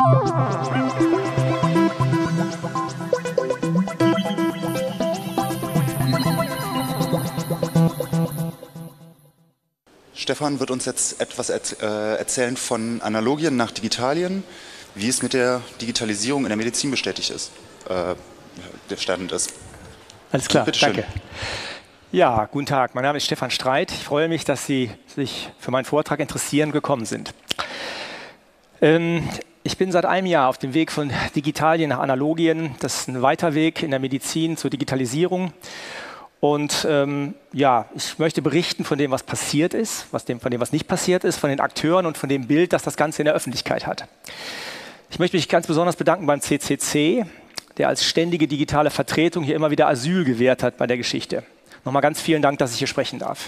Stefan wird uns jetzt etwas erzählen von Analogien nach Digitalien, wie es mit der Digitalisierung in der Medizin bestätigt ist, der Stand ist. Alles klar, danke. Ja, guten Tag, mein Name ist Stefan Streit. Ich freue mich, dass Sie sich für meinen Vortrag interessieren gekommen sind. Ich bin seit einem Jahr auf dem Weg von Digitalien nach Analogien. Das ist ein weiter Weg in der Medizin zur Digitalisierung. Und ja, ich möchte berichten von dem, was passiert ist, von dem, was nicht passiert ist, von den Akteuren und von dem Bild, das das Ganze in der Öffentlichkeit hat. Ich möchte mich ganz besonders bedanken beim CCC, der als ständige digitale Vertretung hier immer wieder Asyl gewährt hat bei der Geschichte. Nochmal ganz vielen Dank, dass ich hier sprechen darf.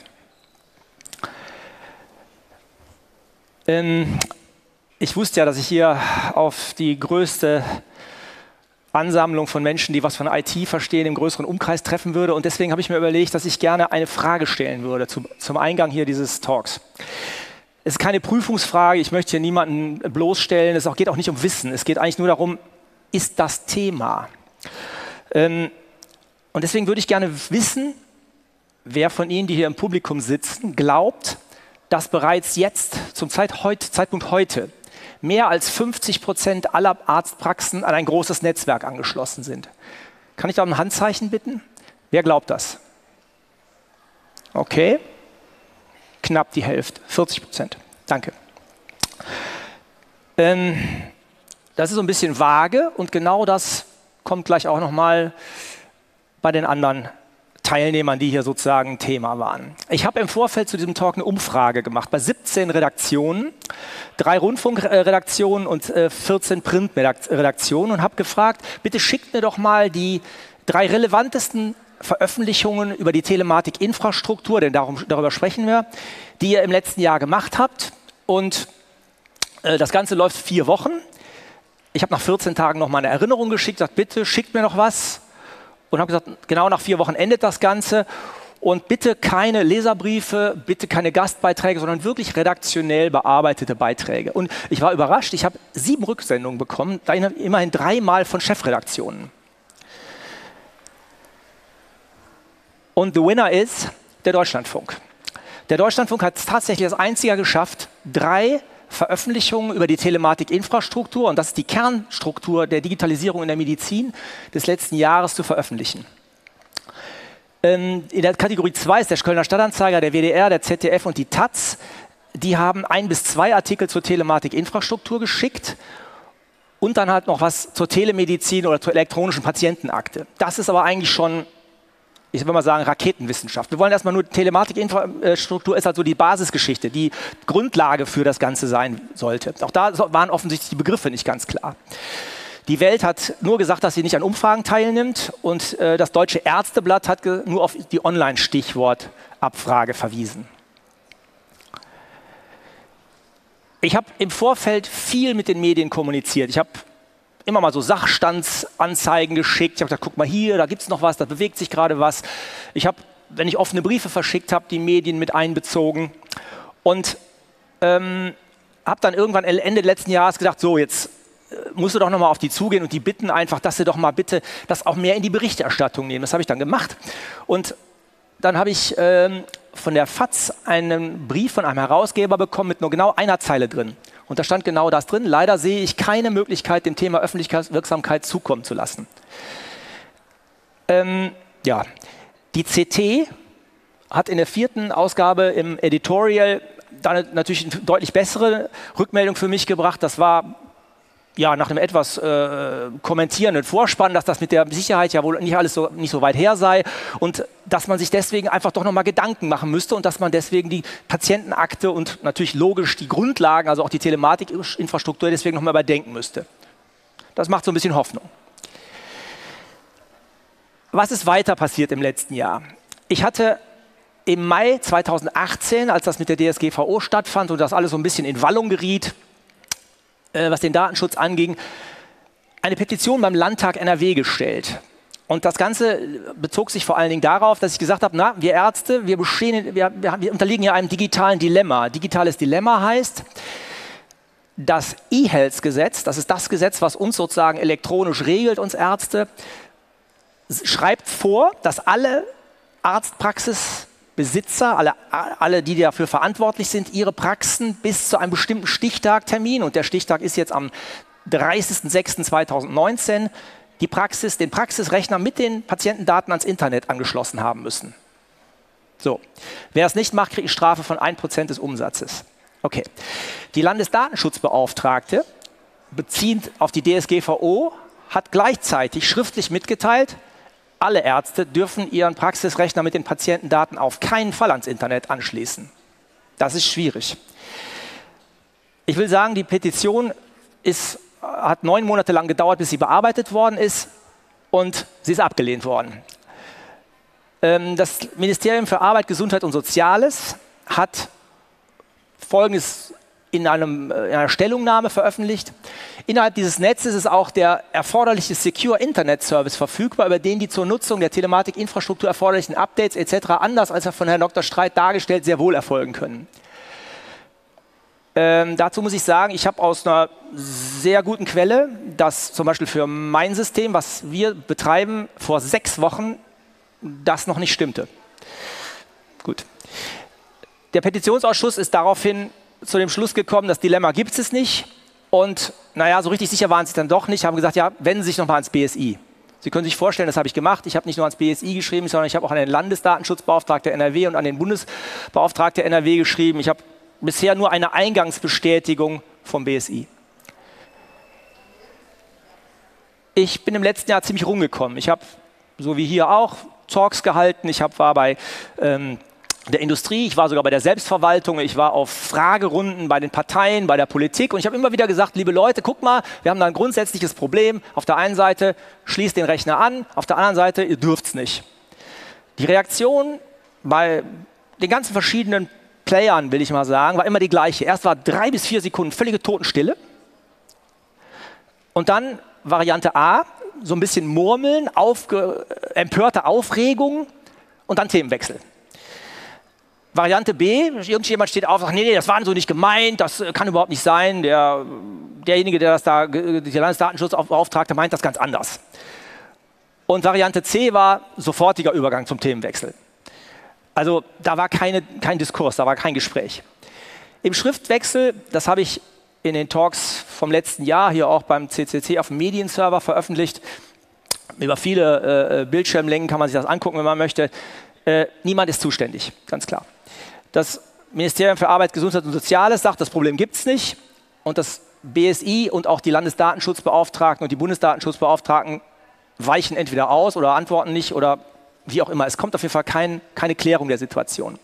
Ich wusste ja, dass ich hier auf die größte Ansammlung von Menschen, die was von IT verstehen, im größeren Umkreis treffen würde. Und deswegen habe ich mir überlegt, dass ich gerne eine Frage stellen würde zum Eingang hier dieses Talks. Es ist keine Prüfungsfrage, ich möchte hier niemanden bloßstellen, es geht auch nicht um Wissen. Es geht eigentlich nur darum, ist das Thema? Und deswegen würde ich gerne wissen, wer von Ihnen, die hier im Publikum sitzen, glaubt, dass bereits jetzt, zum Zeitpunkt heute, mehr als 50% aller Arztpraxen an ein großes Netzwerk angeschlossen sind. Kann ich da um ein Handzeichen bitten? Wer glaubt das? Okay, knapp die Hälfte, 40%. Danke. Das ist so ein bisschen vage und genau das kommt gleich auch nochmal bei den anderen Teilnehmern, die hier sozusagen Thema waren. Ich habe im Vorfeld zu diesem Talk eine Umfrage gemacht bei 17 Redaktionen, 3 Rundfunkredaktionen und 14 Printredaktionen und habe gefragt, bitte schickt mir doch mal die 3 relevantesten Veröffentlichungen über die Telematik-Infrastruktur, denn darüber sprechen wir, die ihr im letzten Jahr gemacht habt. Und das Ganze läuft 4 Wochen. Ich habe nach 14 Tagen noch mal eine Erinnerung geschickt, gesagt, bitte schickt mir noch was. Und habe gesagt, genau nach 4 Wochen endet das Ganze. Und bitte keine Leserbriefe, bitte keine Gastbeiträge, sondern wirklich redaktionell bearbeitete Beiträge. Und ich war überrascht, ich habe 7 Rücksendungen bekommen, immerhin 3-mal von Chefredaktionen. Und the winner ist der Deutschlandfunk. Der Deutschlandfunk hat es tatsächlich als einziger geschafft, 3 Veröffentlichungen über die Telematik-Infrastruktur, und das ist die Kernstruktur der Digitalisierung in der Medizin des letzten Jahres, zu veröffentlichen. In der Kategorie 2 ist der Kölner Stadtanzeiger, der WDR, der ZDF und die taz. Die haben 1 bis 2 Artikel zur Telematik-Infrastruktur geschickt und dann halt noch was zur Telemedizin oder zur elektronischen Patientenakte. Das ist aber eigentlich schon, ich würde mal sagen, Raketenwissenschaft. Wir wollen erstmal nur, Telematik-Infrastruktur ist also die Basisgeschichte, die Grundlage für das Ganze sein sollte. Auch da waren offensichtlich die Begriffe nicht ganz klar. Die Welt hat nur gesagt, dass sie nicht an Umfragen teilnimmt, und das Deutsche Ärzteblatt hat nur auf die Online-Stichwortabfrage verwiesen. Ich habe im Vorfeld viel mit den Medien kommuniziert. Ich habe immer mal so Sachstandsanzeigen geschickt. Ich habe gesagt, guck mal hier, da gibt es noch was, da bewegt sich gerade was. Ich habe, wenn ich offene Briefe verschickt habe, die Medien mit einbezogen. Und habe dann irgendwann Ende letzten Jahres gesagt, so, jetzt musst du doch noch mal auf die zugehen und die bitten einfach, dass sie doch mal bitte das auch mehr in die Berichterstattung nehmen. Das habe ich dann gemacht. Und dann habe ich von der FAZ einen Brief von einem Herausgeber bekommen mit nur genau einer Zeile drin. Und da stand genau das drin. Leider sehe ich keine Möglichkeit, dem Thema Öffentlichkeitswirksamkeit zukommen zu lassen. Ja, die CT hat in der 4. Ausgabe im Editorial dann natürlich eine deutlich bessere Rückmeldung für mich gebracht. Das war ja nach einem etwas kommentierenden Vorspann, dass das mit der Sicherheit ja wohl nicht so weit her sei und dass man sich deswegen einfach doch nochmal Gedanken machen müsste und dass man deswegen die Patientenakte und natürlich logisch die Grundlagen, also auch die Telematik-Infrastruktur, deswegen nochmal überdenken müsste. Das macht so ein bisschen Hoffnung. Was ist weiter passiert im letzten Jahr? Ich hatte im Mai 2018, als das mit der DSGVO stattfand und das alles so ein bisschen in Wallung geriet, was den Datenschutz anging, eine Petition beim Landtag NRW gestellt. Und das Ganze bezog sich vor allen Dingen darauf, dass ich gesagt habe, na, wir Ärzte, wir unterliegen ja einem digitalen Dilemma. Digitales Dilemma heißt, Das E-Health-Gesetz, das ist das Gesetz, was uns sozusagen elektronisch regelt, uns Ärzte, schreibt vor, dass alle Arztpraxisbesitzer, alle, die dafür verantwortlich sind, ihre Praxen bis zu einem bestimmten Stichtagtermin, und der Stichtag ist jetzt am 30.06.2019, den Praxisrechner mit den Patientendaten ans Internet angeschlossen haben müssen. So, wer es nicht macht, kriegt eine Strafe von 1% des Umsatzes. Okay. Die Landesdatenschutzbeauftragte, beziehend auf die DSGVO, hat gleichzeitig schriftlich mitgeteilt, alle Ärzte dürfen ihren Praxisrechner mit den Patientendaten auf keinen Fall ans Internet anschließen. Das ist schwierig. Ich will sagen, die Petition hat 9 Monate lang gedauert, bis sie bearbeitet worden ist, und sie ist abgelehnt worden. Das Ministerium für Arbeit, Gesundheit und Soziales hat Folgendes in einer Stellungnahme veröffentlicht. Innerhalb dieses Netzes ist auch der erforderliche Secure Internet Service verfügbar, über den die zur Nutzung der Telematikinfrastruktur erforderlichen Updates etc. anders als von Herrn Dr. Streit dargestellt sehr wohl erfolgen können. Dazu muss ich sagen, ich habe aus einer sehr guten Quelle, dass zum Beispiel für mein System, was wir betreiben, vor 6 Wochen das noch nicht stimmte. Gut. Der Petitionsausschuss ist daraufhin zu dem Schluss gekommen, das Dilemma gibt es nicht. Und naja, so richtig sicher waren sie dann doch nicht, haben gesagt, ja, wenden Sie sich nochmal ans BSI. Sie können sich vorstellen, das habe ich gemacht. Ich habe nicht nur ans BSI geschrieben, sondern ich habe auch an den Landesdatenschutzbeauftragten NRW und an den Bundesbeauftragten NRW geschrieben. Ich habe bisher nur eine Eingangsbestätigung vom BSI. Ich bin im letzten Jahr ziemlich rumgekommen. Ich habe, so wie hier auch, Talks gehalten. Ich war bei der Industrie, ich war sogar bei der Selbstverwaltung, ich war auf Fragerunden bei den Parteien, bei der Politik, und ich habe immer wieder gesagt, liebe Leute, guck mal, wir haben da ein grundsätzliches Problem. Auf der einen Seite, schließt den Rechner an, auf der anderen Seite, ihr dürft es nicht. Die Reaktion bei den ganzen verschiedenen Playern, will ich mal sagen, war immer die gleiche. Erst war 3 bis 4 Sekunden völlige Totenstille, und dann Variante A, so ein bisschen Murmeln, empörte Aufregung und dann Themenwechsel. Variante B, irgendjemand steht auf und sagt, nee, das war so nicht gemeint, das kann überhaupt nicht sein. Derjenige, der der Landesdatenschutzbeauftragte, meint das ganz anders. Und Variante C war sofortiger Übergang zum Themenwechsel. Also da war kein Diskurs, da war kein Gespräch. Im Schriftwechsel, das habe ich in den Talks vom letzten Jahr hier auch beim CCC auf dem Medienserver veröffentlicht. Über viele Bildschirmlängen kann man sich das angucken, wenn man möchte. Niemand ist zuständig, ganz klar. Das Ministerium für Arbeit, Gesundheit und Soziales sagt, das Problem gibt es nicht. Und das BSI und auch die Landesdatenschutzbeauftragten und die Bundesdatenschutzbeauftragten weichen entweder aus oder antworten nicht oder wie auch immer. Es kommt auf jeden Fall keine Klärung der Situation.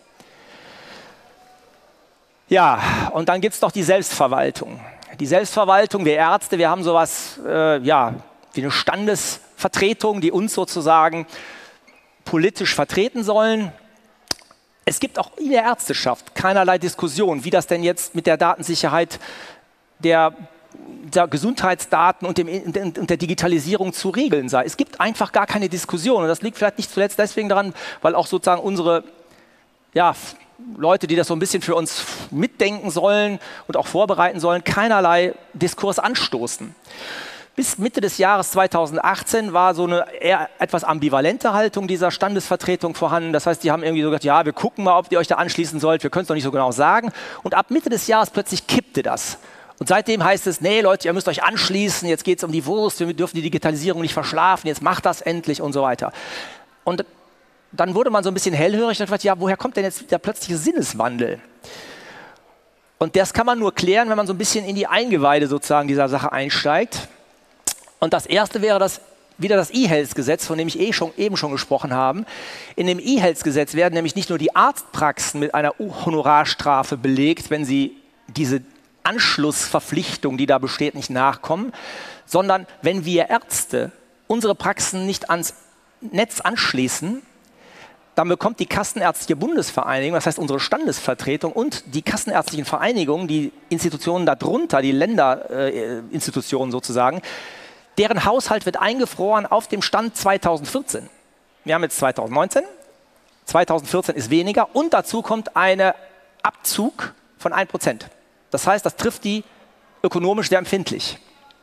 Ja, und dann gibt es noch die Selbstverwaltung. Die Selbstverwaltung, wir Ärzte, wir haben sowas wie eine Standesvertretung, die uns sozusagen politisch vertreten sollen. Es gibt auch in der Ärzteschaft keinerlei Diskussion, wie das denn jetzt mit der Datensicherheit der Gesundheitsdaten und der Digitalisierung zu regeln sei. Es gibt einfach gar keine Diskussion, und das liegt vielleicht nicht zuletzt deswegen daran, weil auch sozusagen unsere Leute, die das so ein bisschen für uns mitdenken sollen und auch vorbereiten sollen, keinerlei Diskurs anstoßen. Bis Mitte des Jahres 2018 war so eine eher etwas ambivalente Haltung dieser Standesvertretung vorhanden. Das heißt, die haben irgendwie so gesagt, ja, wir gucken mal, ob ihr euch da anschließen sollt, wir können es noch nicht so genau sagen. Und ab Mitte des Jahres plötzlich kippte das. Und seitdem heißt es, nee Leute, ihr müsst euch anschließen, jetzt geht es um die Wurst, wir dürfen die Digitalisierung nicht verschlafen, jetzt macht das endlich und so weiter. Und dann wurde man so ein bisschen hellhörig und dachte, ja, woher kommt denn jetzt der plötzliche Sinneswandel? Und das kann man nur klären, wenn man so ein bisschen in die Eingeweide sozusagen dieser Sache einsteigt. Und das erste wäre wieder das E-Health-Gesetz, von dem ich eben schon gesprochen habe. In dem E-Health-Gesetz werden nämlich nicht nur die Arztpraxen mit einer Honorarstrafe belegt, wenn sie diese Anschlussverpflichtung, die da besteht, nicht nachkommen, sondern wenn wir Ärzte unsere Praxen nicht ans Netz anschließen, dann bekommt die Kassenärztliche Bundesvereinigung, das heißt unsere Standesvertretung und die kassenärztlichen Vereinigungen, die Institutionen darunter, die Länderinstitutionen sozusagen, deren Haushalt wird eingefroren auf dem Stand 2014. Wir haben jetzt 2019, 2014 ist weniger und dazu kommt ein Abzug von 1%. Das heißt, das trifft die ökonomisch sehr empfindlich.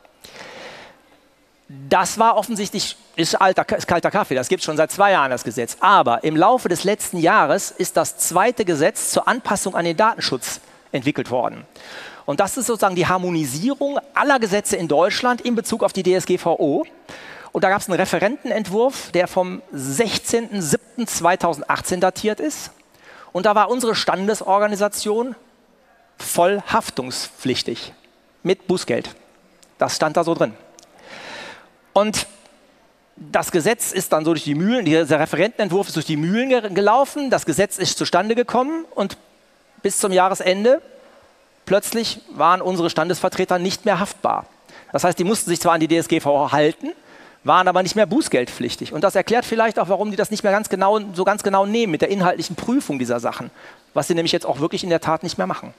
Das war offensichtlich, ist kalter Kaffee, das gibt es schon seit 2 Jahren, das Gesetz. Aber im Laufe des letzten Jahres ist das zweite Gesetz zur Anpassung an den Datenschutz entwickelt worden. Und das ist sozusagen die Harmonisierung aller Gesetze in Deutschland in Bezug auf die DSGVO. Und da gab es einen Referentenentwurf, der vom 16.07.2018 datiert ist. Und da war unsere Standesorganisation voll haftungspflichtig mit Bußgeld. Das stand da so drin. Und das Gesetz ist dann so durch die Mühlen, dieser Referentenentwurf ist durch die Mühlen gelaufen, das Gesetz ist zustande gekommen und bis zum Jahresende plötzlich waren unsere Standesvertreter nicht mehr haftbar. Das heißt, die mussten sich zwar an die DSGVO halten, waren aber nicht mehr bußgeldpflichtig. Und das erklärt vielleicht auch, warum die das nicht mehr ganz genau nehmen mit der inhaltlichen Prüfung dieser Sachen, was sie nämlich jetzt auch wirklich in der Tat nicht mehr machen.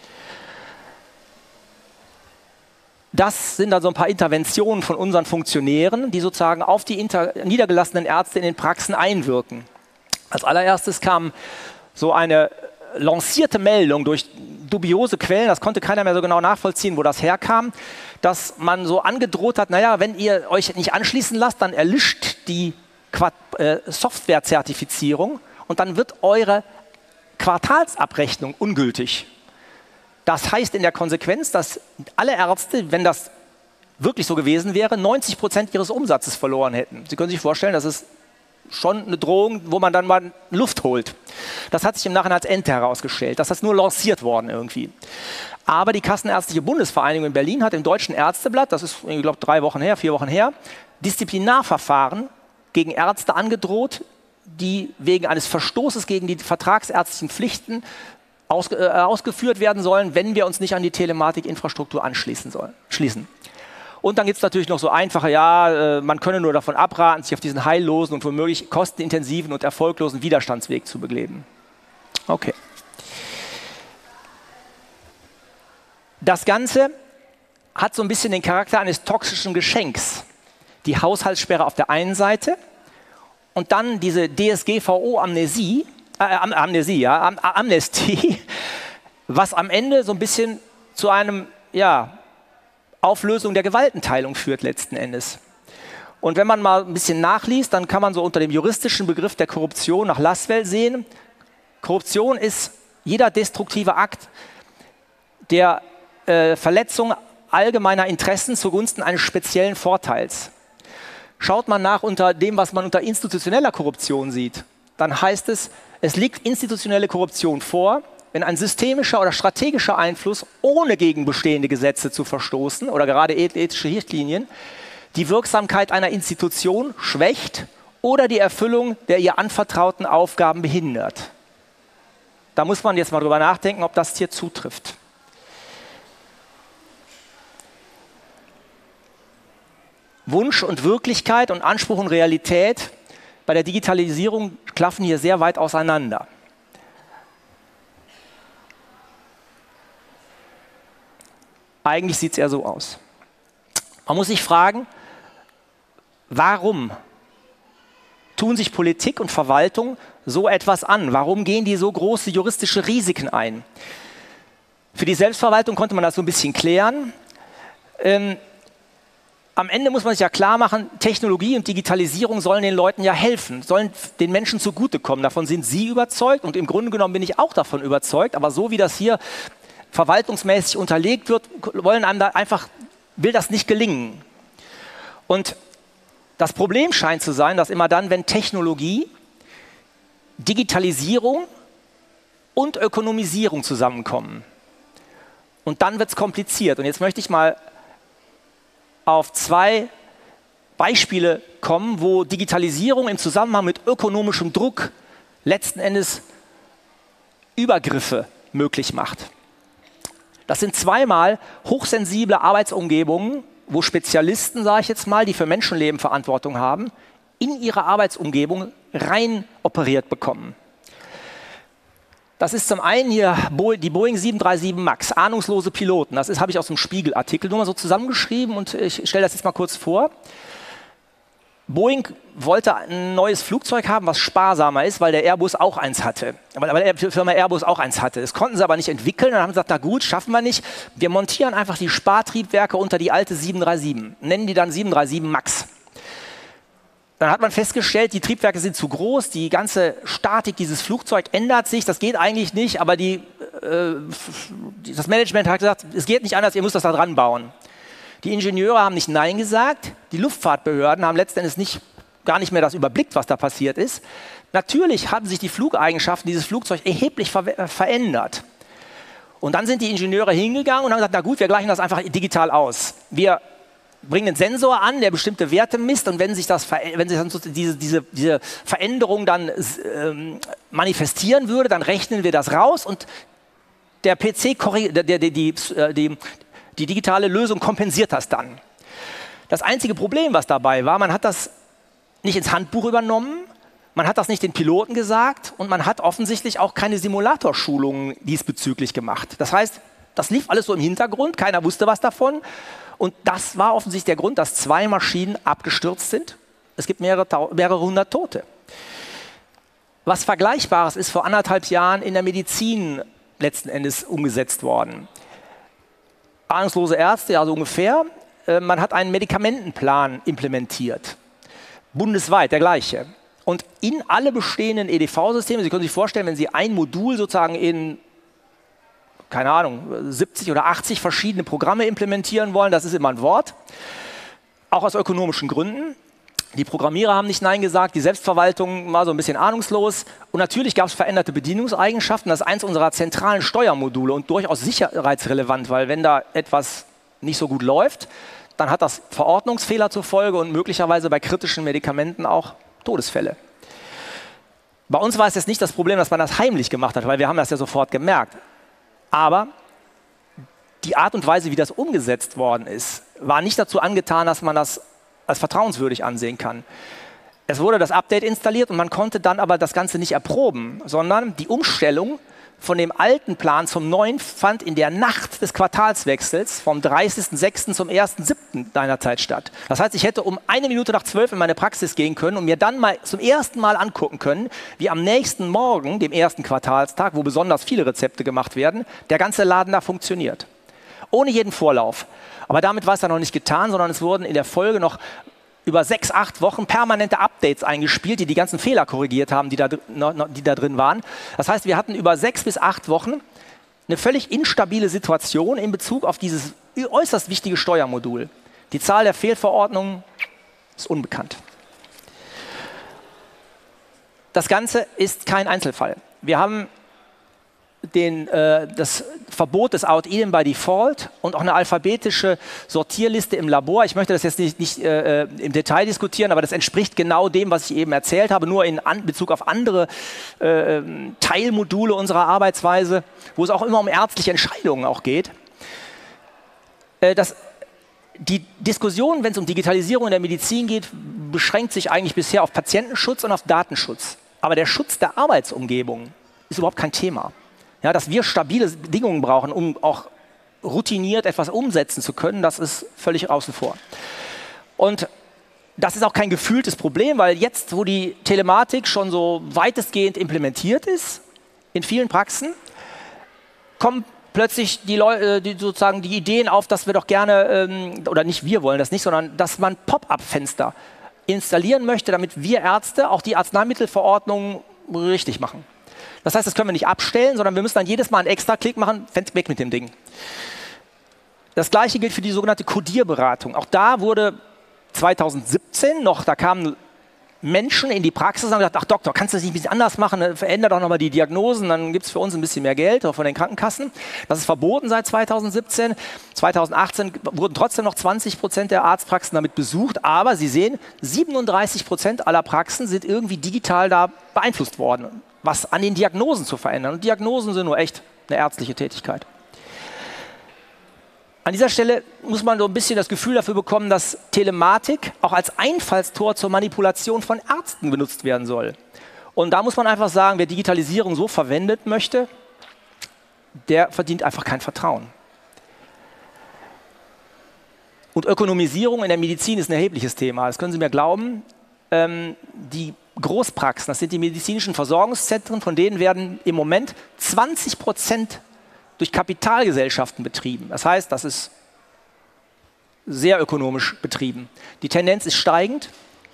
Das sind dann so ein paar Interventionen von unseren Funktionären, die sozusagen auf die niedergelassenen Ärzte in den Praxen einwirken. Als allererstes kam so eine lancierte Meldung durch dubiose Quellen, das konnte keiner mehr so genau nachvollziehen, wo das herkam, dass man so angedroht hat, naja, wenn ihr euch nicht anschließen lasst, dann erlischt die Softwarezertifizierung und dann wird eure Quartalsabrechnung ungültig. Das heißt in der Konsequenz, dass alle Ärzte, wenn das wirklich so gewesen wäre, 90% ihres Umsatzes verloren hätten. Sie können sich vorstellen, das ist schon eine Drohung, wo man dann mal Luft holt. Das hat sich im Nachhinein als Ente herausgestellt. Das ist nur lanciert worden irgendwie. Aber die Kassenärztliche Bundesvereinigung in Berlin hat im Deutschen Ärzteblatt, das ist, ich glaube, 4 Wochen her, Disziplinarverfahren gegen Ärzte angedroht, die wegen eines Verstoßes gegen die vertragsärztlichen Pflichten ausgeführt werden sollen, wenn wir uns nicht an die Telematikinfrastruktur anschließen schließen. Und dann gibt es natürlich noch so einfache, man könne nur davon abraten, sich auf diesen heillosen und womöglich kostenintensiven und erfolglosen Widerstandsweg zu begeben. Okay. Das Ganze hat so ein bisschen den Charakter eines toxischen Geschenks. Die Haushaltssperre auf der einen Seite und dann diese DSGVO-Amnestie, was am Ende so ein bisschen zu einem, Auflösung der Gewaltenteilung führt letzten Endes. Und wenn man mal ein bisschen nachliest, dann kann man so unter dem juristischen Begriff der Korruption nach Lasswell sehen. Korruption ist jeder destruktive Akt der Verletzung allgemeiner Interessen zugunsten eines speziellen Vorteils. Schaut man nach unter dem, was man unter institutioneller Korruption sieht, dann heißt es, es liegt institutionelle Korruption vor, wenn ein systemischer oder strategischer Einfluss, ohne gegen bestehende Gesetze zu verstoßen oder gerade ethische Richtlinien, die Wirksamkeit einer Institution schwächt oder die Erfüllung der ihr anvertrauten Aufgaben behindert. Da muss man jetzt mal drüber nachdenken, ob das hier zutrifft. Wunsch und Wirklichkeit und Anspruch und Realität bei der Digitalisierung klaffen hier sehr weit auseinander. Eigentlich sieht es eher so aus. Man muss sich fragen, warum tun sich Politik und Verwaltung so etwas an? Warum gehen die so große juristische Risiken ein? Für die Selbstverwaltung konnte man das so ein bisschen klären. Am Ende muss man sich ja klar machen, Technologie und Digitalisierung sollen den Leuten ja helfen, sollen den Menschen zugutekommen. Davon sind Sie überzeugt und im Grunde genommen bin ich auch davon überzeugt. Aber so wie das hier verwaltungsmäßig unterlegt wird, will das nicht gelingen. Und das Problem scheint zu sein, dass immer dann, wenn Technologie, Digitalisierung und Ökonomisierung zusammenkommen. Und dann wird es kompliziert. Und jetzt möchte ich mal auf 2 Beispiele kommen, wo Digitalisierung im Zusammenhang mit ökonomischem Druck letzten Endes Übergriffe möglich macht. Das sind 2-mal hochsensible Arbeitsumgebungen, wo Spezialisten, sage ich jetzt mal, die für Menschenleben Verantwortung haben, in ihre Arbeitsumgebung rein operiert bekommen. Das ist zum einen hier die Boeing 737 MAX, ahnungslose Piloten. Das habe ich aus dem Spiegel-Artikel nur mal so zusammengeschrieben und ich stelle das jetzt mal kurz vor. Boeing wollte ein neues Flugzeug haben, was sparsamer ist, weil der Airbus auch eins hatte. Weil die Firma Airbus auch eins hatte. Das konnten sie aber nicht entwickeln. Dann haben sie gesagt, na gut, schaffen wir nicht. Wir montieren einfach die Spartriebwerke unter die alte 737. Nennen die dann 737 MAX. Dann hat man festgestellt, die Triebwerke sind zu groß. Die ganze Statik dieses Flugzeugs ändert sich. Das geht eigentlich nicht. Aber das Management hat gesagt, es geht nicht anders, ihr müsst das da dran bauen. Die Ingenieure haben nicht Nein gesagt, die Luftfahrtbehörden haben letztendlich gar nicht mehr das überblickt, was da passiert ist. Natürlich haben sich die Flugeigenschaften dieses Flugzeugs erheblich verändert. Und dann sind die Ingenieure hingegangen und haben gesagt, na gut, wir gleichen das einfach digital aus. Wir bringen einen Sensor an, der bestimmte Werte misst und wenn sich dann diese Veränderung dann manifestieren würde, dann rechnen wir das raus und der PC, die digitale Lösung kompensiert das dann. Das einzige Problem, was dabei war, man hat das nicht ins Handbuch übernommen, man hat das nicht den Piloten gesagt und man hat offensichtlich auch keine Simulatorschulungen diesbezüglich gemacht. Das heißt, das lief alles so im Hintergrund, keiner wusste was davon und das war offensichtlich der Grund, dass 2 Maschinen abgestürzt sind. Es gibt mehrere hundert Tote. Was Vergleichbares ist vor 1,5 Jahren in der Medizin letzten Endes umgesetzt worden. Ahnungslose Ärzte, also ungefähr. Man hat einen Medikamentenplan implementiert. Bundesweit, der gleiche. Und in alle bestehenden EDV-Systeme, Sie können sich vorstellen, wenn Sie ein Modul sozusagen in, keine Ahnung, 70 oder 80 verschiedene Programme implementieren wollen, das ist immer ein Wort, auch aus ökonomischen Gründen. Die Programmierer haben nicht Nein gesagt, die Selbstverwaltung war so ein bisschen ahnungslos. Und natürlich gab es veränderte Bedienungseigenschaften. Das ist eins unserer zentralen Steuermodule und durchaus sicherheitsrelevant, weil wenn da etwas nicht so gut läuft, dann hat das Verordnungsfehler zur Folge und möglicherweise bei kritischen Medikamenten auch Todesfälle. Bei uns war es jetzt nicht das Problem, dass man das heimlich gemacht hat, weil wir haben das ja sofort gemerkt. Aber die Art und Weise, wie das umgesetzt worden ist, war nicht dazu angetan, dass man das als vertrauenswürdig ansehen kann. Es wurde das Update installiert und man konnte dann aber das Ganze nicht erproben, sondern die Umstellung von dem alten Plan zum neuen fand in der Nacht des Quartalswechsels vom 30.06. zum 1.07. deiner Zeit statt. Das heißt, ich hätte um 11:55 in meine Praxis gehen können und mir dann mal zum ersten Mal angucken können, wie am nächsten Morgen, dem ersten Quartalstag, wo besonders viele Rezepte gemacht werden, der ganze Laden da funktioniert. Ohne jeden Vorlauf. Aber damit war es ja noch nicht getan, sondern es wurden in der Folge noch über 6, 8 Wochen permanente Updates eingespielt, die die ganzen Fehler korrigiert haben, die da drin waren. Das heißt, wir hatten über 6 bis 8 Wochen eine völlig instabile Situation in Bezug auf dieses äußerst wichtige Steuermodul. Die Zahl der Fehlverordnungen ist unbekannt. Das Ganze ist kein Einzelfall. Wir haben das Verbot des Out-Idem by Default und auch eine alphabetische Sortierliste im Labor. Ich möchte das jetzt nicht im Detail diskutieren, aber das entspricht genau dem, was ich eben erzählt habe, nur in Bezug auf andere Teilmodule unserer Arbeitsweise, wo es auch immer um ärztliche Entscheidungen auch geht. Die Diskussion, wenn es um Digitalisierung in der Medizin geht, beschränkt sich eigentlich bisher auf Patientenschutz und auf Datenschutz. Aber der Schutz der Arbeitsumgebung ist überhaupt kein Thema. Ja, dass wir stabile Bedingungen brauchen, um auch routiniert etwas umsetzen zu können, das ist völlig außen vor. Und das ist auch kein gefühltes Problem, weil jetzt, wo die Telematik schon so weitestgehend implementiert ist, in vielen Praxen, kommen plötzlich sozusagen die Ideen auf, dass wir doch gerne, oder nicht wir wollen das nicht, sondern dass man Pop-up-Fenster installieren möchte, damit wir Ärzte auch die Arzneimittelverordnung richtig machen. Das heißt, das können wir nicht abstellen, sondern wir müssen dann jedes Mal einen Extra-Klick machen, weg mit dem Ding. Das Gleiche gilt für die sogenannte Codierberatung. Auch da wurde 2017 noch, da kamen Menschen in die Praxis und haben gesagt, ach Doktor, kannst du das nicht ein bisschen anders machen? Veränder doch nochmal die Diagnosen, dann gibt es für uns ein bisschen mehr Geld, auch von den Krankenkassen. Das ist verboten seit 2017. 2018 wurden trotzdem noch 20% der Arztpraxen damit besucht, aber Sie sehen, 37% aller Praxen sind irgendwie digital da beeinflusst worden, was an den Diagnosen zu verändern. Und Diagnosen sind nur echt eine ärztliche Tätigkeit. An dieser Stelle muss man so ein bisschen das Gefühl dafür bekommen, dass Telematik auch als Einfallstor zur Manipulation von Ärzten benutzt werden soll. Und da muss man einfach sagen, wer Digitalisierung so verwendet möchte, der verdient einfach kein Vertrauen. Und Ökonomisierung in der Medizin ist ein erhebliches Thema. Das können Sie mir glauben. die Großpraxen, das sind die medizinischen Versorgungszentren, von denen werden im Moment 20% durch Kapitalgesellschaften betrieben. Das heißt, das ist sehr ökonomisch betrieben. Die Tendenz ist steigend.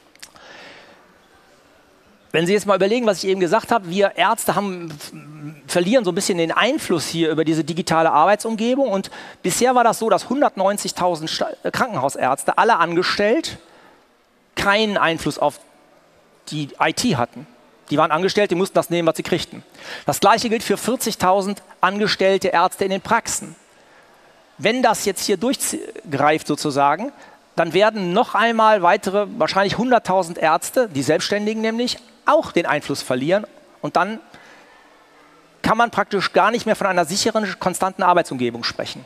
Wenn Sie jetzt mal überlegen, was ich eben gesagt habe, wir Ärzte verlieren so ein bisschen den Einfluss hier über diese digitale Arbeitsumgebung. Und bisher war das so, dass 190.000 Krankenhausärzte, alle angestellt, keinen Einfluss auf die IT hatten. Die waren angestellt, die mussten das nehmen, was sie kriegten. Das Gleiche gilt für 40.000 angestellte Ärzte in den Praxen. Wenn das jetzt hier durchgreift sozusagen, dann werden noch einmal weitere, wahrscheinlich 100.000 Ärzte, die Selbstständigen nämlich, auch den Einfluss verlieren. Und dann kann man praktisch gar nicht mehr von einer sicheren, konstanten Arbeitsumgebung sprechen.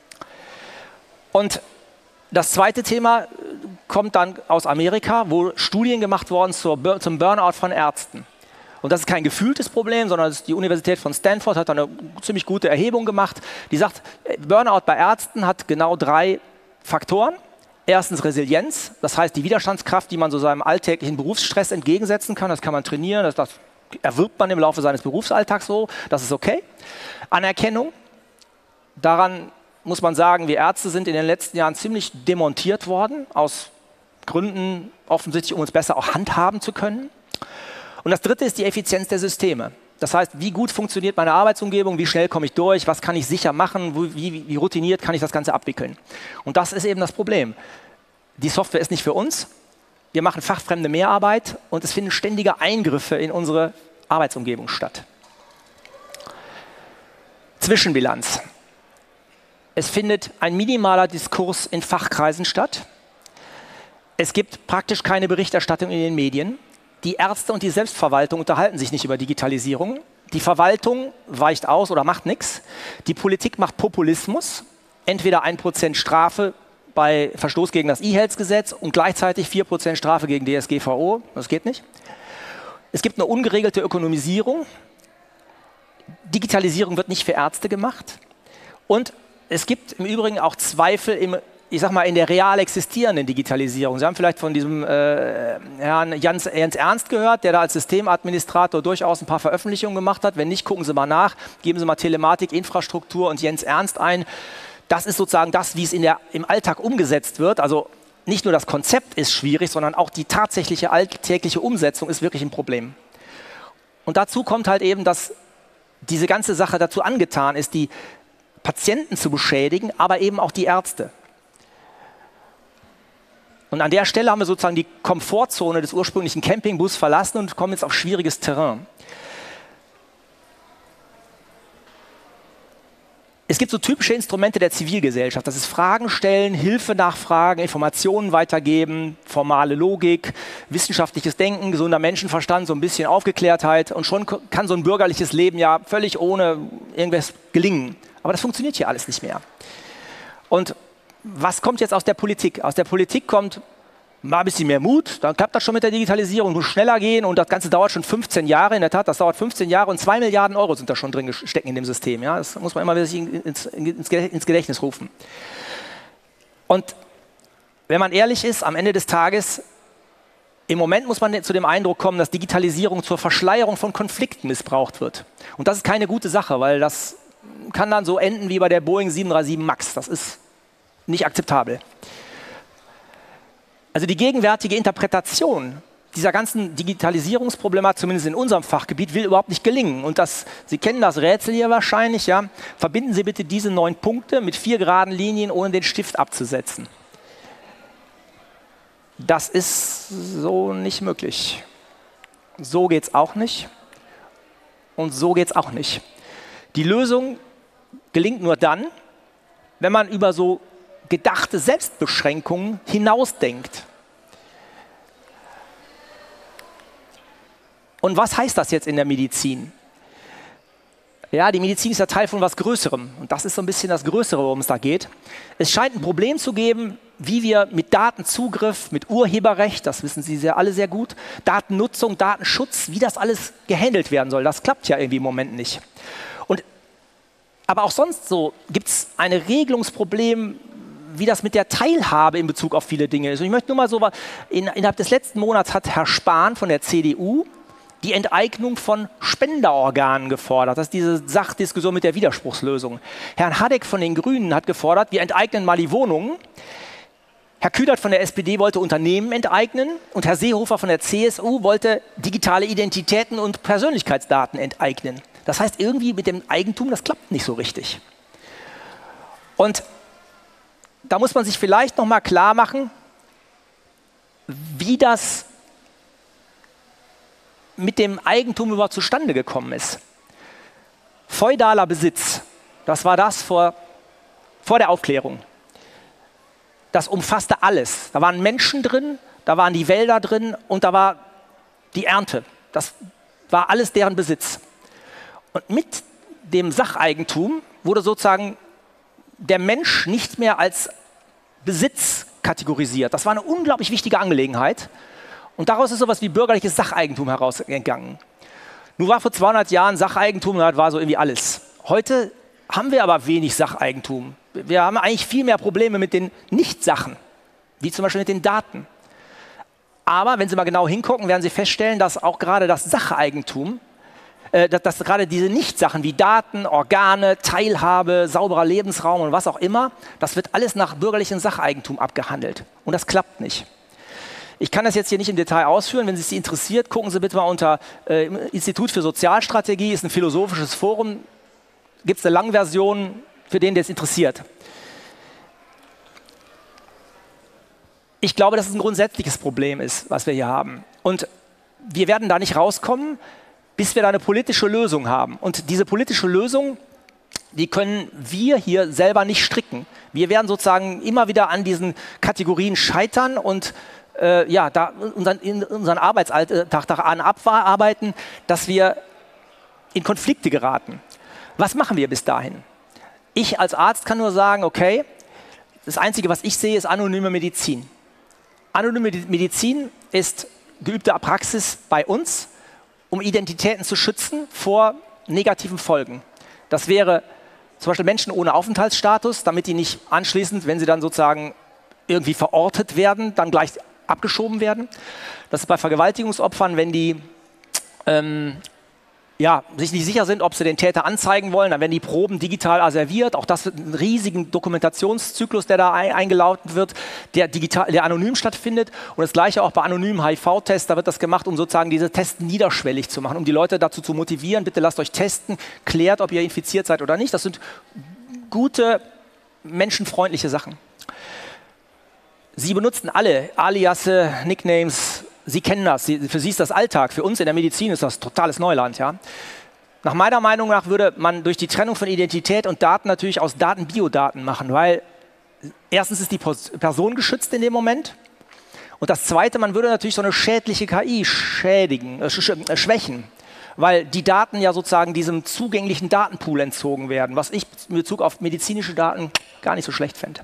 Und das zweite Thema kommt dann aus Amerika, wo Studien gemacht wurden zum Burnout von Ärzten. Und das ist kein gefühltes Problem, sondern die Universität von Stanford hat eine ziemlich gute Erhebung gemacht. Die sagt, Burnout bei Ärzten hat genau 3 Faktoren. Erstens Resilienz, das heißt die Widerstandskraft, die man so seinem alltäglichen Berufsstress entgegensetzen kann. Das kann man trainieren, das erwirbt man im Laufe seines Berufsalltags so, das ist okay. Anerkennung, daran muss man sagen, wir Ärzte sind in den letzten Jahren ziemlich demontiert worden, aus Gründen offensichtlich, um uns besser auch handhaben zu können. Und das dritte ist die Effizienz der Systeme. Das heißt, wie gut funktioniert meine Arbeitsumgebung, wie schnell komme ich durch, was kann ich sicher machen, wie routiniert kann ich das Ganze abwickeln. Und das ist eben das Problem. Die Software ist nicht für uns, wir machen fachfremde Mehrarbeit und es finden ständige Eingriffe in unsere Arbeitsumgebung statt. Zwischenbilanz. Es findet ein minimaler Diskurs in Fachkreisen statt. Es gibt praktisch keine Berichterstattung in den Medien. Die Ärzte und die Selbstverwaltung unterhalten sich nicht über Digitalisierung. Die Verwaltung weicht aus oder macht nichts. Die Politik macht Populismus. Entweder 1% Strafe bei Verstoß gegen das E-Health-Gesetz und gleichzeitig 4% Strafe gegen DSGVO. Das geht nicht. Es gibt eine ungeregelte Ökonomisierung. Digitalisierung wird nicht für Ärzte gemacht. Und es gibt im Übrigen auch Zweifel in der real existierenden Digitalisierung. Sie haben vielleicht von diesem Herrn Jens Ernst gehört, der da als Systemadministrator durchaus ein paar Veröffentlichungen gemacht hat. Wenn nicht, gucken Sie mal nach, geben Sie mal Telematik, Infrastruktur und Jens Ernst ein. Das ist sozusagen das, wie es im Alltag umgesetzt wird. Also nicht nur das Konzept ist schwierig, sondern auch die tatsächliche alltägliche Umsetzung ist wirklich ein Problem. Und dazu kommt halt eben, dass diese ganze Sache dazu angetan ist, die Patienten zu beschädigen, aber eben auch die Ärzte. Und an der Stelle haben wir sozusagen die Komfortzone des ursprünglichen Campingbus verlassen und kommen jetzt auf schwieriges Terrain. Es gibt so typische Instrumente der Zivilgesellschaft. Das ist Fragen stellen, Hilfe nachfragen, Informationen weitergeben, formale Logik, wissenschaftliches Denken, gesunder Menschenverstand, so ein bisschen Aufgeklärtheit. Und schon kann so ein bürgerliches Leben ja völlig ohne irgendwas gelingen. Aber das funktioniert hier alles nicht mehr. Und was kommt jetzt aus der Politik? Aus der Politik kommt mal ein bisschen mehr Mut, dann klappt das schon mit der Digitalisierung, muss schneller gehen und das Ganze dauert schon 15 Jahre. In der Tat, das dauert 15 Jahre und 2 Milliarden Euro sind da schon drin gestecken in dem System. Ja? Das muss man immer wieder ins Gedächtnis rufen. Und wenn man ehrlich ist, am Ende des Tages, im Moment muss man zu dem Eindruck kommen, dass Digitalisierung zur Verschleierung von Konflikten missbraucht wird. Und das ist keine gute Sache, weil das kann dann so enden wie bei der Boeing 737 MAX. Das ist nicht akzeptabel. Also die gegenwärtige Interpretation dieser ganzen Digitalisierungsproblematik, zumindest in unserem Fachgebiet, will überhaupt nicht gelingen. Und Sie kennen das Rätsel hier wahrscheinlich, ja? Verbinden Sie bitte diese 9 Punkte mit 4 geraden Linien, ohne den Stift abzusetzen. Das ist so nicht möglich. So geht es auch nicht. Und so geht es auch nicht. Die Lösung gelingt nur dann, wenn man über so gedachte Selbstbeschränkungen hinausdenkt. Und was heißt das jetzt in der Medizin? Ja, die Medizin ist ja Teil von was Größerem. Und das ist so ein bisschen das Größere, worum es da geht. Es scheint ein Problem zu geben, wie wir mit Datenzugriff, mit Urheberrecht, das wissen Sie alle sehr gut, Datennutzung, Datenschutz, wie das alles gehandelt werden soll. Das klappt ja irgendwie im Moment nicht. Aber auch sonst so gibt es ein Regelungsproblem, wie das mit der Teilhabe in Bezug auf viele Dinge ist. Und ich möchte nur mal so, innerhalb des letzten Monats hat Herr Spahn von der CDU die Enteignung von Spenderorganen gefordert. Das ist diese Sachdiskussion mit der Widerspruchslösung. Herr Hadeck von den Grünen hat gefordert, wir enteignen mal die Wohnungen. Herr Kühnert von der SPD wollte Unternehmen enteignen und Herr Seehofer von der CSU wollte digitale Identitäten und Persönlichkeitsdaten enteignen. Das heißt, irgendwie mit dem Eigentum, das klappt nicht so richtig. Und da muss man sich vielleicht noch mal klar machen, wie das mit dem Eigentum überhaupt zustande gekommen ist. Feudaler Besitz, das war das vor der Aufklärung. Das umfasste alles. Da waren Menschen drin, da waren die Wälder drin und da war die Ernte. Das war alles deren Besitz. Und mit dem Sacheigentum wurde sozusagen der Mensch nicht mehr als Besitz kategorisiert. Das war eine unglaublich wichtige Angelegenheit. Und daraus ist sowas wie bürgerliches Sacheigentum herausgegangen. Nun war vor 200 Jahren Sacheigentum, das war so irgendwie alles. Heute haben wir aber wenig Sacheigentum. Wir haben eigentlich viel mehr Probleme mit den Nichtsachen, wie zum Beispiel mit den Daten. Aber wenn Sie mal genau hingucken, werden Sie feststellen, dass auch gerade das Sacheigentum, dass gerade diese Nichtsachen wie Daten, Organe, Teilhabe, sauberer Lebensraum und was auch immer, das wird alles nach bürgerlichem Sacheigentum abgehandelt. Und das klappt nicht. Ich kann das jetzt hier nicht im Detail ausführen. Wenn es Sie interessiert, gucken Sie bitte mal unter Institut für Sozialstrategie, ist ein philosophisches Forum. Gibt es eine Langversion für den, der es interessiert. Ich glaube, dass es ein grundsätzliches Problem ist, was wir hier haben. Und wir werden da nicht rauskommen, bis wir da eine politische Lösung haben. Und diese politische Lösung, die können wir hier selber nicht stricken. Wir werden sozusagen immer wieder an diesen Kategorien scheitern und da unseren Arbeitsalltag daran abarbeiten, dass wir in Konflikte geraten. Was machen wir bis dahin? Ich als Arzt kann nur sagen, okay, das Einzige, was ich sehe, ist anonyme Medizin. Anonyme Medizin ist geübte Praxis bei uns, um Identitäten zu schützen vor negativen Folgen. Das wäre zum Beispiel Menschen ohne Aufenthaltsstatus, damit die nicht anschließend, wenn sie dann sozusagen irgendwie verortet werden, dann gleich abgeschoben werden. Das ist bei Vergewaltigungsopfern, wenn die sich nicht sicher sind, ob sie den Täter anzeigen wollen, dann werden die Proben digital asserviert. Auch das wird einen riesigen Dokumentationszyklus, der da eingelaufen wird, der anonym stattfindet. Und das Gleiche auch bei anonymen HIV-Tests, da wird das gemacht, um sozusagen diese Tests niederschwellig zu machen, um die Leute dazu zu motivieren, bitte lasst euch testen, klärt, ob ihr infiziert seid oder nicht. Das sind gute, menschenfreundliche Sachen. Sie benutzen alle Aliasse, Nicknames. Sie kennen das, für Sie ist das Alltag, für uns in der Medizin ist das totales Neuland. Ja? Nach meiner Meinung nach würde man durch die Trennung von Identität und Daten natürlich aus Daten Biodaten machen, weil erstens ist die Person geschützt in dem Moment und das Zweite, man würde natürlich so eine schädliche KI schwächen, weil die Daten ja sozusagen diesem zugänglichen Datenpool entzogen werden, was ich in Bezug auf medizinische Daten gar nicht so schlecht fände.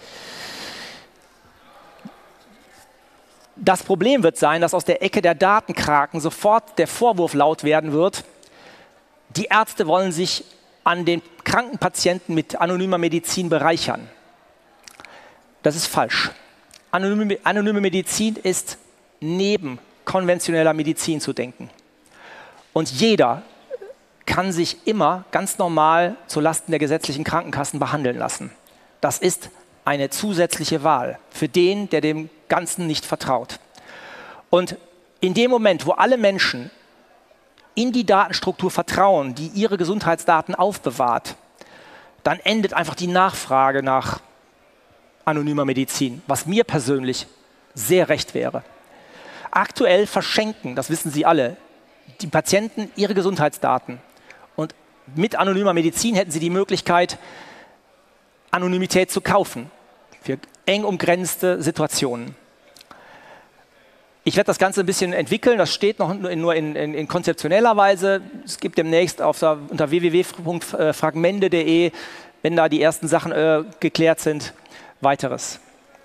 Das Problem wird sein, dass aus der Ecke der Datenkraken sofort der Vorwurf laut werden wird, die Ärzte wollen sich an den kranken Patienten mit anonymer Medizin bereichern. Das ist falsch. Anonyme Medizin ist neben konventioneller Medizin zu denken. Und jeder kann sich immer ganz normal zulasten der gesetzlichen Krankenkassen behandeln lassen. Das ist eine zusätzliche Wahl für den, der dem Ganzen nicht vertraut. Und in dem Moment, wo alle Menschen in die Datenstruktur vertrauen, die ihre Gesundheitsdaten aufbewahrt, dann endet einfach die Nachfrage nach anonymer Medizin, was mir persönlich sehr recht wäre. Aktuell verschenken, das wissen Sie alle, die Patienten ihre Gesundheitsdaten. Und mit anonymer Medizin hätten sie die Möglichkeit, Anonymität zu kaufen für eng umgrenzte Situationen. Ich werde das Ganze ein bisschen entwickeln, das steht noch nur in konzeptioneller Weise. Es gibt demnächst unter www.fragmente.de, wenn da die ersten Sachen geklärt sind, weiteres.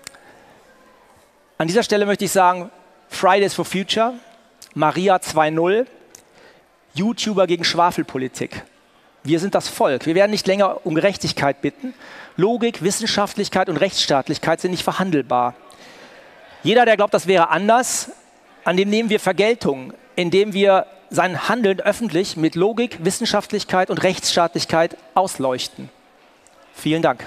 An dieser Stelle möchte ich sagen, Fridays for Future, Maria 2.0, YouTuber gegen Schwafelpolitik. Wir sind das Volk. Wir werden nicht länger um Gerechtigkeit bitten. Logik, Wissenschaftlichkeit und Rechtsstaatlichkeit sind nicht verhandelbar. Jeder, der glaubt, das wäre anders, an dem nehmen wir Vergeltung, indem wir sein Handeln öffentlich mit Logik, Wissenschaftlichkeit und Rechtsstaatlichkeit ausleuchten. Vielen Dank.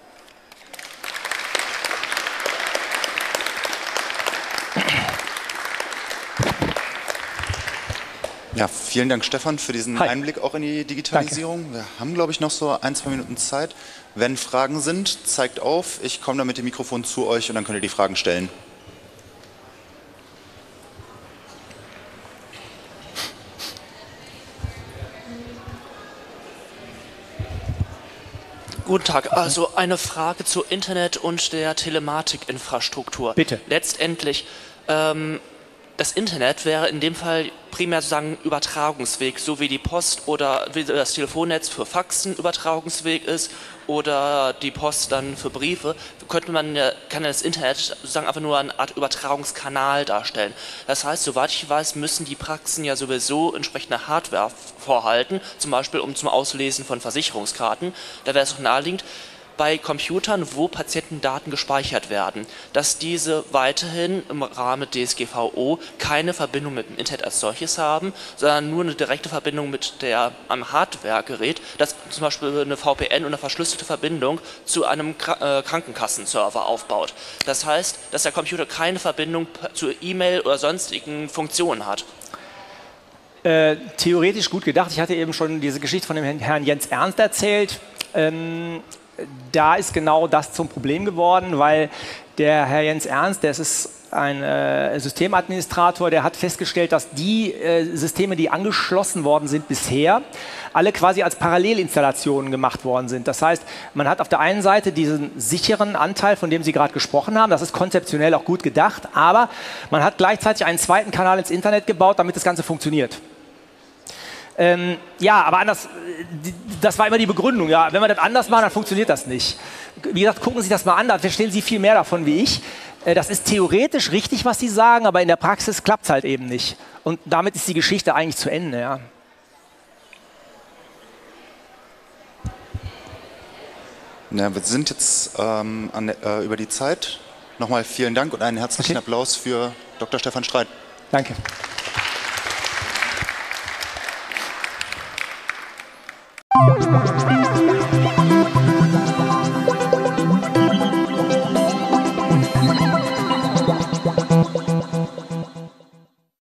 Ja, vielen Dank, Stefan, für diesen Einblick auch in die Digitalisierung. Danke. Wir haben, glaube ich, noch so 1-2 Minuten Zeit. Wenn Fragen sind, zeigt auf. Ich komme dann mit dem Mikrofon zu euch und dann könnt ihr die Fragen stellen. Guten Tag. Also eine Frage zu Internet und der Telematikinfrastruktur. Bitte. Letztendlich, das Internet wäre in dem Fall primär sozusagen Übertragungsweg, so wie die Post oder wie das Telefonnetz für Faxen Übertragungsweg ist oder die Post dann für Briefe, kann das Internet sozusagen einfach nur eine Art Übertragungskanal darstellen. Das heißt, soweit ich weiß, müssen die Praxen ja sowieso entsprechende Hardware vorhalten, zum Beispiel zum Auslesen von Versicherungskarten. Da wäre es doch naheliegend, bei Computern, wo Patientendaten gespeichert werden, dass diese weiterhin im Rahmen DSGVO keine Verbindung mit dem Internet als solches haben, sondern nur eine direkte Verbindung mit einem Hardwaregerät, das zum Beispiel eine VPN und eine verschlüsselte Verbindung zu einem Krankenkassenserver aufbaut. Das heißt, dass der Computer keine Verbindung zu E-Mail oder sonstigen Funktionen hat. Theoretisch gut gedacht. Ich hatte eben schon diese Geschichte von dem Herrn Jens Ernst erzählt. Da ist genau das zum Problem geworden, weil der Herr Jens Ernst, das ist ein Systemadministrator, der hat festgestellt, dass die Systeme, die angeschlossen worden sind bisher, alle quasi als Parallelinstallationen gemacht worden sind. Das heißt, man hat auf der einen Seite diesen sicheren Anteil, von dem Sie gerade gesprochen haben, das ist konzeptionell auch gut gedacht, aber man hat gleichzeitig einen zweiten Kanal ins Internet gebaut, damit das Ganze funktioniert. Ja, aber anders, das war immer die Begründung. Ja, wenn wir das anders machen, dann funktioniert das nicht. Wie gesagt, gucken Sie sich das mal an, da verstehen Sie viel mehr davon wie ich. Das ist theoretisch richtig, was Sie sagen, aber in der Praxis klappt es halt eben nicht. Und damit ist die Geschichte eigentlich zu Ende. Ja. Ja, wir sind jetzt über die Zeit. Nochmal vielen Dank und einen herzlichen Applaus für Dr. Stefan Streit. Danke.